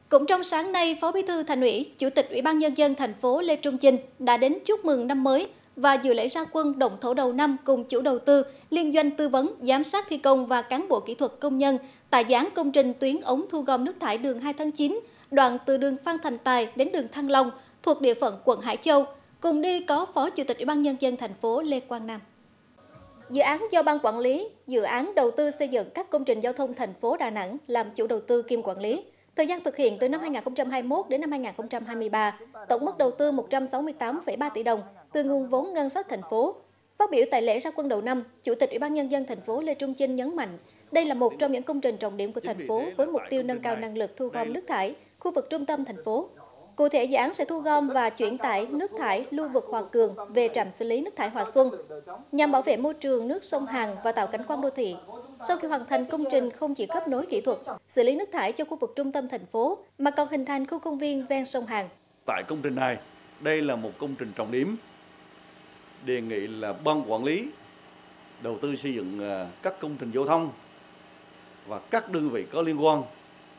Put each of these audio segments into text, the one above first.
Cũng trong sáng nay, Phó Bí thư Thành ủy, Chủ tịch Ủy ban Nhân dân thành phố Lê Trung Chinh đã đến chúc mừng năm mới và dự lễ ra quân động thổ đầu năm cùng chủ đầu tư, liên doanh tư vấn, giám sát thi công và cán bộ kỹ thuật công nhân tại dự án công trình tuyến ống thu gom nước thải đường 2 tháng 9, đoạn từ đường Phan Thành Tài đến đường Thăng Long thuộc địa phận quận Hải Châu. Cùng đi có Phó Chủ tịch Ủy ban Nhân dân thành phố Lê Quang Nam. Dự án do Ban Quản lý Dự án Đầu tư xây dựng các công trình giao thông thành phố Đà Nẵng làm chủ đầu tư kiêm quản lý. Thời gian thực hiện từ năm 2021 đến năm 2023, tổng mức đầu tư 168,3 tỷ đồng từ nguồn vốn ngân sách thành phố. Phát biểu tại lễ ra quân đầu năm, Chủ tịch Ủy ban Nhân dân thành phố Lê Trung Chinh nhấn mạnh, đây là một trong những công trình trọng điểm của thành phố với mục tiêu nâng cao năng lực thu gom nước thải khu vực trung tâm thành phố. Cụ thể, dự án sẽ thu gom và chuyển tải nước thải lưu vực Hòa Cường về trạm xử lý nước thải Hòa Xuân, nhằm bảo vệ môi trường nước sông Hàn và tạo cảnh quan đô thị. Sau khi hoàn thành, công trình không chỉ kết nối kỹ thuật, xử lý nước thải cho khu vực trung tâm thành phố, mà còn hình thành khu công viên ven sông Hàn. Tại công trình này, đây là một công trình trọng điểm. Đề nghị là Ban Quản lý Đầu tư xây dựng các công trình giao thông và các đơn vị có liên quan,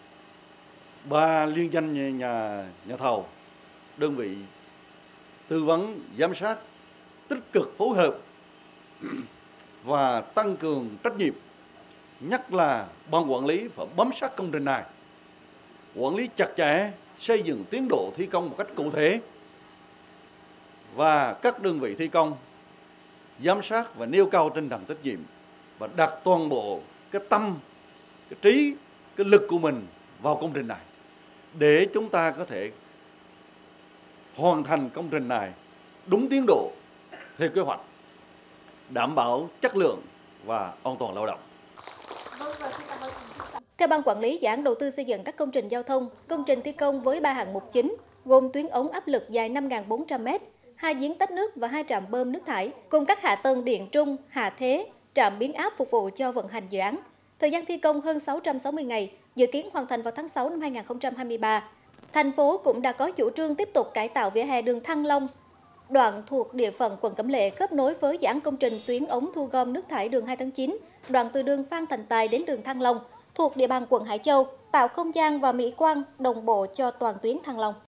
3 liên danh nhà thầu, đơn vị tư vấn, giám sát, tích cực phối hợp và tăng cường trách nhiệm. Nhất là Ban Quản lý phải bám sát công trình này, quản lý chặt chẽ, xây dựng tiến độ thi công một cách cụ thể, và các đơn vị thi công giám sát và nêu cao tinh thần trách nhiệm và đặt toàn bộ cái tâm, cái trí, cái lực của mình vào công trình này để chúng ta có thể hoàn thành công trình này đúng tiến độ, theo kế hoạch, đảm bảo chất lượng và an toàn lao động. Theo Ban Quản lý Dự án Đầu tư xây dựng các công trình giao thông, công trình thi công với 3 hạng mục chính gồm tuyến ống áp lực dài 5.400 m, 2 giếng tách nước và 2 trạm bơm nước thải, cùng các hạ tầng điện trung, hạ thế, trạm biến áp phục vụ cho vận hành dự án. Thời gian thi công hơn 660 ngày, dự kiến hoàn thành vào tháng 6 năm 2023. Thành phố cũng đã có chủ trương tiếp tục cải tạo vỉa hè đường Thăng Long, đoạn thuộc địa phận quận Cẩm Lệ kết nối với dự án công trình tuyến ống thu gom nước thải đường 2 tháng 9, đoạn từ đường Phan Thành Tài đến đường Thăng Long thuộc địa bàn quận Hải Châu, tạo không gian và mỹ quan đồng bộ cho toàn tuyến Thăng Long.